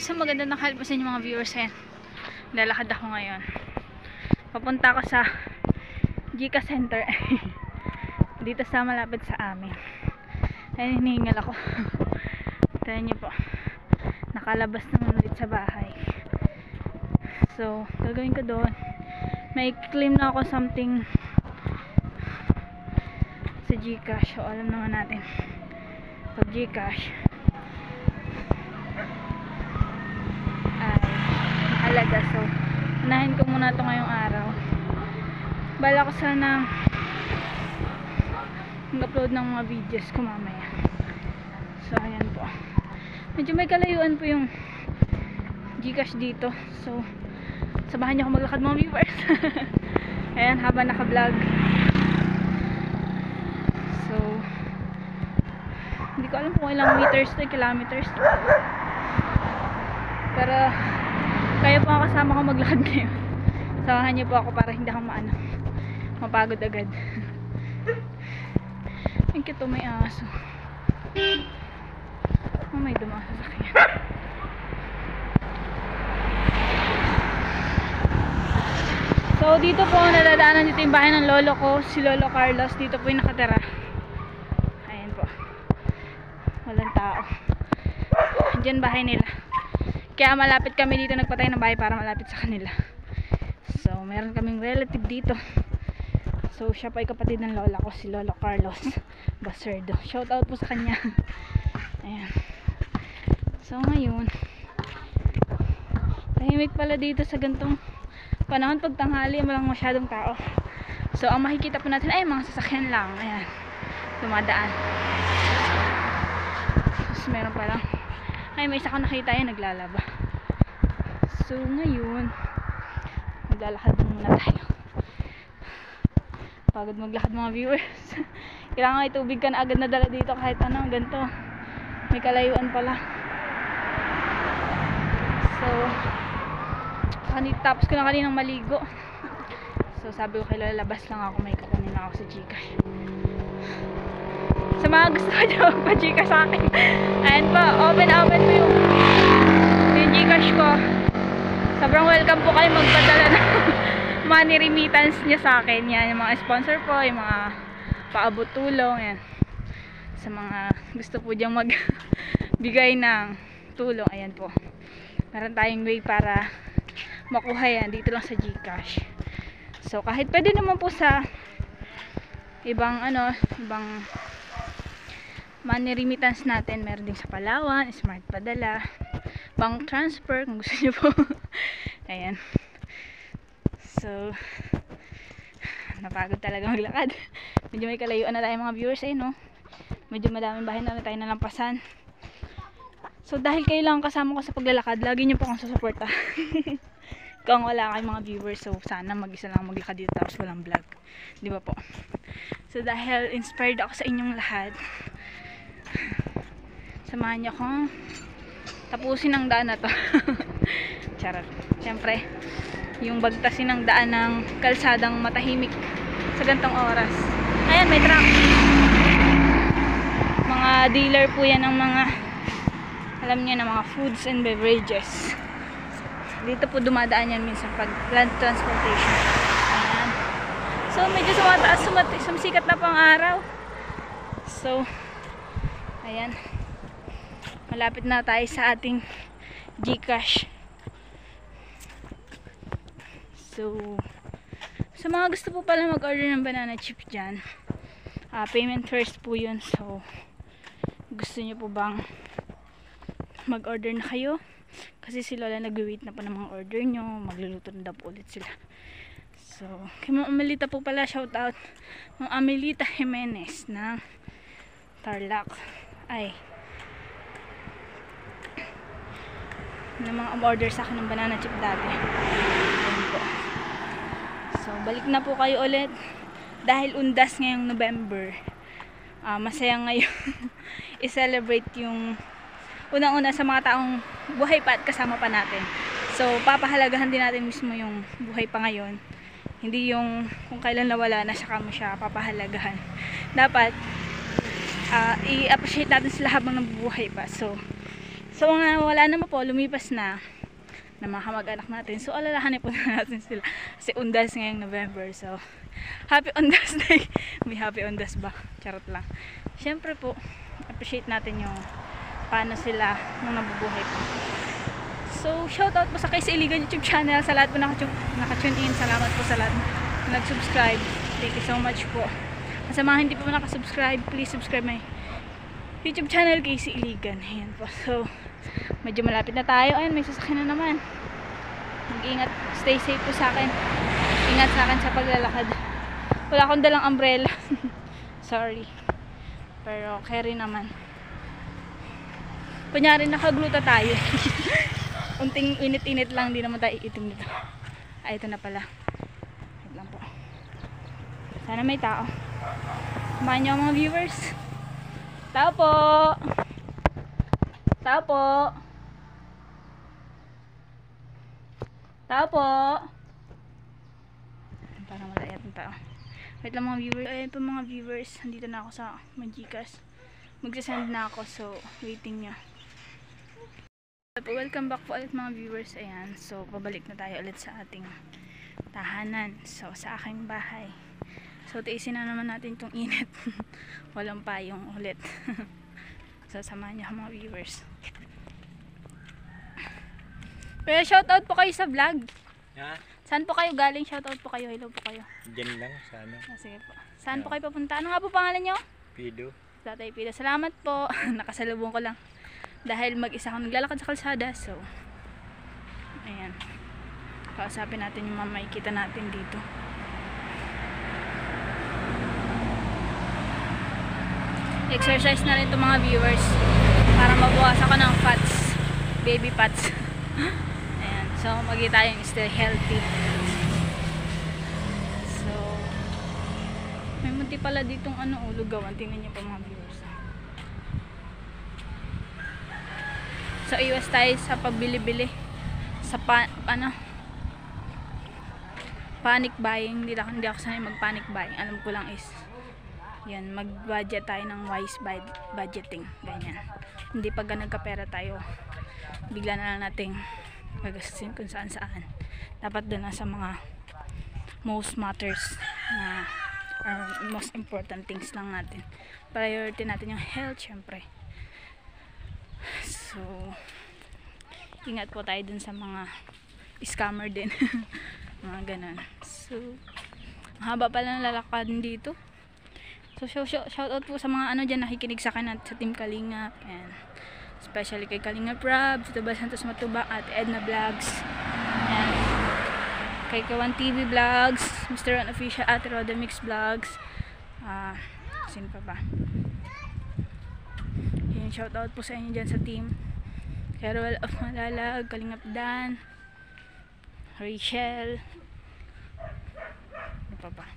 Isang maganda ng help sa inyo mga viewers. Ayan, lalakad ako ngayon. Papunta ako sa Gika Center. Dito sa malapit sa amin. Ayan, hinihingal ako. Tayo nyo po, nakalabas naman ulit sa bahay. So, gagawin ko doon, may claim na ako something sa Gcash. So, alam naman natin pag Gcash ay mahalaga. So, unahin ko muna ito ngayong araw. Bala ko sana mag-upload ng mga videos ko mamaya. So, ayan po. Medyo may kalayuan po yung Gcash dito. So, samahan niyo ako maglakad mga viewers. Ayan, habang naka-vlog. So, hindi ko alam kung ilang meters to, kilometers. Pero, kaya po ako kasama ko maglakad ngayon. Samahan niyo po ako para hindi ako mapagod agad. Ang cute, may aso. Oh, may dumaan sa sakyan. So, dito po, nadadaanan dito yung bahay ng lolo ko, si Lolo Carlos. Dito po yung nakatira. Ayan po. Walang tao. Diyan bahay nila. Kaya malapit kami dito, nagpatay ng bahay para malapit sa kanila. So, meron kaming relative dito. So, siya pa ay kapatid ng lola ko, si Lolo Carlos Baserdo. Shout out po sa kanya. Ayan. So, ngayon, tahimik pala dito sa gantong panahon. Pag tanghali, walang masyadong tao. So, ang makikita po natin ay mga sasakyan lang. Ayan, dumadaan. Tapos meron pa lang, ay may isa ko nakita yan, naglalaba. So, ngayon, maglalakad muna tayo. Pagod maglakad mga viewers. Kailangan may tubig ka na agad na dala dito kahit ano, ganito. May kalayuan pala. So, tapos ko na kaninang maligo. So, sabi ko kay Lola, labas lang ako, may kukunin ako sa Gcash. Sa mga gusto ko dyan magpa-Gcash sa akin. Ayan po, open po yung Gcash ko. Sobrang welcome po kayo magpadala ng money remittance niya sa akin. Yan, yung mga sponsor po, yung mga paabot tulong, yan. Sa mga gusto po dyan magbigay ng tulong, ayan po. Meron tayong way para makuha yan dito lang sa Gcash. So, kahit pwede naman po sa ibang money remittance natin, meron din sa Palawan, Smart Padala, bank transfer kung gusto niyo po. Ayan. So, napagod talaga maglakad. Medyo may kalayuan na tayo mga viewers, no? Medyo madaming bahay na tayo nalampasan. So, dahil kayo lang kasama ko sa paglalakad, lagi niyo po akong susuporta. Kung wala kayong mga viewers, so sana mag-isa lang maglakad dito tapos walang vlog. Di ba po? So, dahil inspired ako sa inyong lahat, samahan niyo akong tapusin ang daan na to. Charot. Siyempre, yung bagtasin ng daan ng kalsadang matahimik sa gantong oras. Ayan, may truck. Mga dealer po yan ng mga, alam niyo na, mga foods and beverages. Dito po dumadaan yan minsan pag land transportation. Ayan. So, medyo sumisikat na pang araw. So, ayan. Malapit na tayo sa ating Gcash. So, sa mga gusto po pala mag-order ng banana chip dyan, payment first po yun. So, gusto nyo po bang mag-order na kayo? Kasi si Lola nag-wait na po ng mga order nyo. Magluluto na daw po ulit sila. So, kay Ma'am Amelita po pala, shout out. Ma'am Amelita Jimenez ng Tarlac. Ay, na mga order sa akin ng banana chip dati. Ayan po. So, balik na po kayo ulit. Dahil undas ngayong November, masaya ngayon i-celebrate yung unang-una sa mga taong buhay pa at kasama pa natin. So, papahalagahan din natin mismo yung buhay pa ngayon. Hindi yung kung kailan nawala na saka mo siya papahalagahan. Dapat i-appreciate natin sila habang nabubuhay pa. So, So mga wala naman po, lumipas na mga kamag-anak natin. So alalahanin po na natin sila kasi Undas ngayong November. So happy Undas Day. May happy Undas ba? Charot lang. Syempre po, appreciate natin yung paano sila nung nabubuhay po. So shoutout po sa Kaysa Iligan YouTube channel, sa lahat po naka-tune in. Salamat po sa lahat na nag-subscribe. Thank you so much po. Sa mga hindi po nakasubscribe, please subscribe my YouTube channel, Kaysa Iligan. Ayan po. So medyo malapit na tayo. Ayun, may sasakyan na naman. Mag-ingat, stay safe po sa akin. Ingat sa akin sa paglalakad. Wala akong dalang umbrella. Sorry. Pero carry naman. Kunyari nakagluta tayo. Unting init-init lang, di naman tayo iitim nito. Ay, ito na pala. Wait lang po. Sana may tao. Samahan niyo mga viewers. Tao po! Tao po! Tao po! Parang wala yatang tao. Wait lang mga viewers. Ayan po mga viewers. Nandito na ako sa Magikas. Magsasend na ako. So, waiting nyo. Welcome back po ulit mga viewers. Ayan. So, pabalik na tayo ulit sa ating tahanan. So, sa aking bahay. So, tiisin na naman natin itong init. Walang payong ulit. So, samahan nyo mga viewers. Pero shoutout po kayo sa vlog. Ha? Saan po kayo galing? Shoutout po kayo. Hello po kayo. Diyan lang sa ano. Sige po. Saan po kayo papunta? Ano nga po pangalan nyo? Pido. Tatay Pido. Salamat po. Nakasalubong ko lang. Dahil mag-isa akong naglalakad sa kalsada. So, ayan. Kausapin natin yung mga makikita natin dito. Exercise na rin itong mga viewers. Para mabukas ako ng fats. Baby fats. Ayan. So, magiging tayong still healthy. So, may munti pala ditong lugawan. Tingnan niyo pa mga viewers. So, iwas tayo sa pagbili-bili. Sa panic buying. Hindi ako sanay mag-panic buying. Alam ko lang is, yan, mag-budget tayo ng wise budgeting. Ganyan. Hindi pag nagkapera tayo, bigla na lang nating gagastusin kung saan. Dapat doon na sa mga most matters na or most important things lang natin. Priority natin yung health, syempre. So, ingat po tayo dun sa mga scammer din. Mga ganun. So, haba pala ng lalakad dito. So, shoutout po sa mga dyan nakikinig sa akin at sa Team Kalingap. And especially kay Kalingap Rob, sa Tubal Santos Matubang at Edna Vlogs. And kay Kawan TV Vlogs, Mr. Ron Official at Rodamix Vlogs. Sino pa ba? Yan, shoutout po sa inyo dyan sa team. Carol of Malalag, Kalingap Dan, Rachel. Ano pa ba?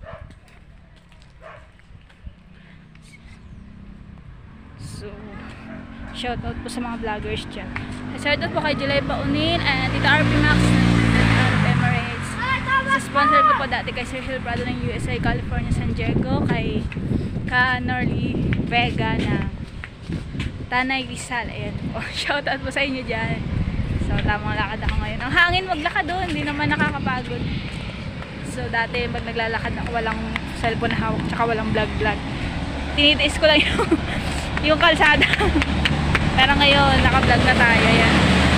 So, shoutout po sa mga vloggers dyan. Shoutout po kay July Paunin and Tita RP Max ng Emirates. Sa sponsor ko po dati kay Sergio Prado ng USA, California, San Diego. Kay Norly Vega na Tanay Rizal. Ayan po. Shoutout po sa inyo dyan. So, tamang lakad ako ngayon. Ang hangin maglakad doon. Hindi naman nakakapagod. So, dati pag naglalakad ako, walang cellphone na hawak, tsaka walang vlog. Tinitiis ko lang yung kalsada. Pero ngayon, naka-vlog na tayo. Ayan.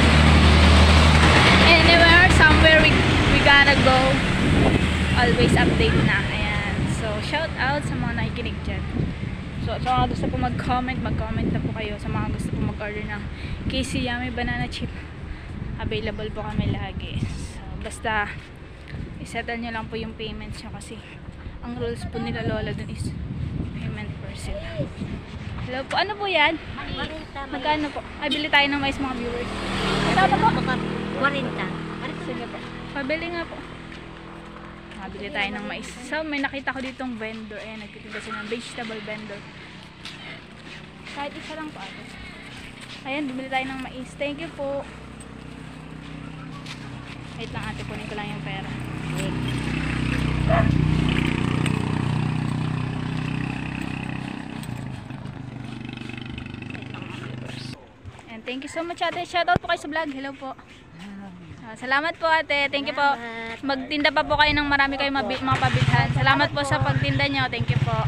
Anywhere, somewhere we gonna go. Always update na. Ayan. So, shout out sa mga nakikinig dyan. So, sa mga gusto po mag-comment na po kayo. Sa mga gusto po mag-order ng KC Yummy Banana Chip, available po kami lagi. So, basta isettle nyo lang po yung payments nyo kasi ang rules po nila Lola dun is payment per sale. Hello po. Ano po yan? Magkano po? Ay, bili tayo ng mais mga viewers. Tama po? 40. Sige po. Pabili nga po. Bili tayo ng mais. So, may nakita ko ditong vendor. Ayan, nagtitinda siya ng vegetable vendor. Kahit isa lang po ate. Ayan, bumili tayo ng mais. Thank you po. Wait lang ate, kunin ko lang yung pera. Thank you so much, ate. Shoutout po kayo sa vlog. Hello po. Salamat po, ate. Thank you po. Salamat. Magtinda pa po kayo ng marami kayong mga pabilhan. Salamat po sa pagtinda nyo. Thank you po.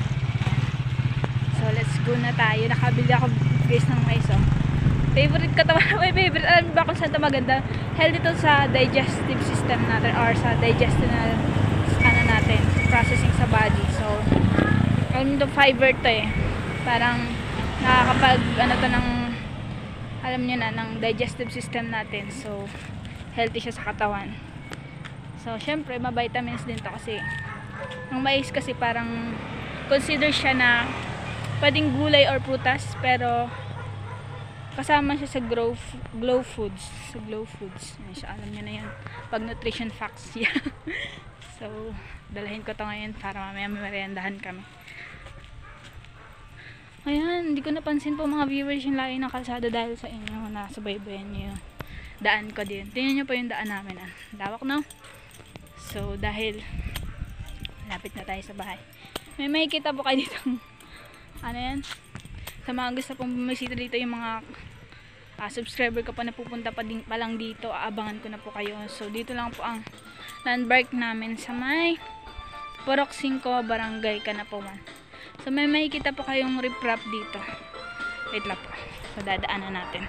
So, let's go na tayo. Nakabili ako guys ng mais. Oh. Favorite ko ito. May favorite. Alam ba kung saan ito maganda? Healthy ito sa digestive system natin or sa digestional natin. Processing sa body. So, alam nyo fiber to eh. Parang nakakapag alam nyo na, ng digestive system natin. So, healthy siya sa katawan. So, syempre, ma-vitamins din to kasi ang mais kasi parang consider siya na pwedeng gulay or prutas, pero kasama siya sa glow foods. Sa glow foods. Yan siya, alam nyo na yan. Pag nutrition facts. Yeah. So, dalahin ko to ngayon para mamaya meriendahan kami. Ayan, hindi ko napansin po mga viewers yung layo ng kalsada dahil sa inyo. Nasubaybayan nyo yung daan ko din. Tingnan nyo po yung daan namin. Lawak no? So, dahil lapit na tayo sa bahay. May makikita po kayo dito. Ano yan? Sa mga gusto pong bumisita dito yung mga subscriber ko pa na pupunta pa lang dito, aabangan ko na po kayo. So dito lang po ang landmark namin sa may Purok 5, Barangay Canapuan. So may makikita po kayong riprap dito. Wait lang po. So dadaanan natin.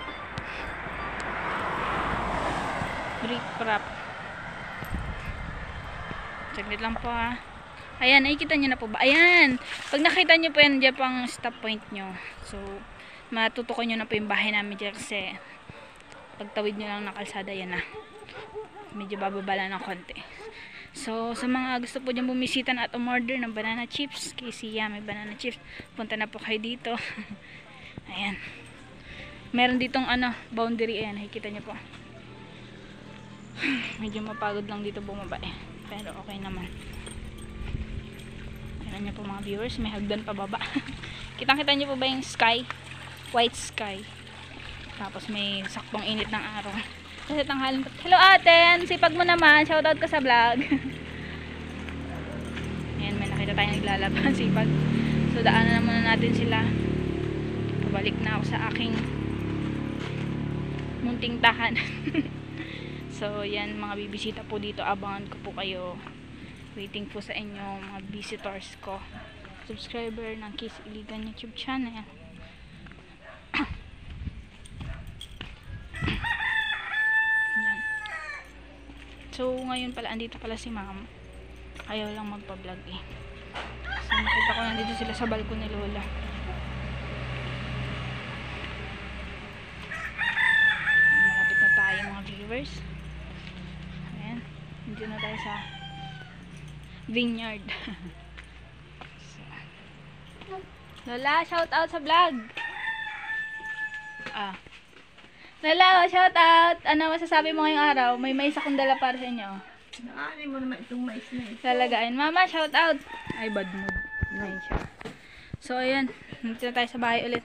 Riprap. Saglit lang po ha. Ayan, nakikita nyo na po ba? Ayan! Pag nakita nyo po yan, dyan pang stop point nyo. So, matutukoy nyo na po yung bahay namin dyan kasi pagtawid nyo lang ng kalsada, yan na. Medyo bababa lang ng konti. So, sa mga gusto po dyan bumisita na at umorder ng banana chips, kay Sia may banana chips, punta na po kayo dito. Ayan. Meron ditong boundary, ayan, nakikita nyo po. Medyo mapagod lang dito bumaba eh. Pero okay naman. Ayan nyo po mga viewers, may hagdan pababa. Kitang-kita nyo po ba yung sky? White sky. Tapos may saktong init ng araw. Kasi tanghalan. Hello ate, sipag mo naman. Shoutout ka sa vlog. Ayan, may nakita tayong naglalaban. Sipag. So daanan na muna natin sila. Pabalik na ako sa aking munting tahanan. So yan, mga bibisita po dito. Abangan ko po kayo. Waiting po sa inyo mga visitors ko, subscriber ng Kiss Iligan YouTube channel. Yan. So ngayon pala andito pala si ma'am, ayaw lang magpa-vlog eh. So nakita ko nandito sila sa balkon ni lola. Malapit na tayo mga viewers. Ayan, dito na tayo sa vineyard. So. Lola, shout out sa vlog. Lola, shout out. Ano masasabi mo ngayong araw? May mais akong dala para sa inyo. Nakaani mo naman itong mais na ito. Lalagayin. Mama, shout out. Ay, bad mood. Ngayon siya. So, ayan. Nandito na tayo sa bahay ulit.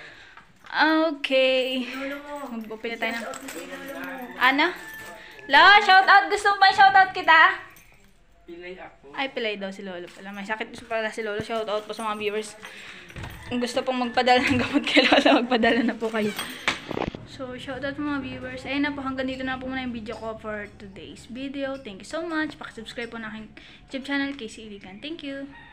Okay. Mag-open na tayo ng... Ano? Lo, shout out. Gusto mo ba shout out kita? Pilay ako. Ay, pilay daw si Lolo pala. May sakit pala si Lolo. Shout out po sa mga viewers. Kung gusto pong magpadala ng gamot kay Lolo, magpadala na po kayo. So, shout out mga viewers. Ayun na po, hanggang dito na po muna yung video ko for today's video. Thank you so much. Pakisubscribe po na aking YouTube channel, KC Iligan. Thank you.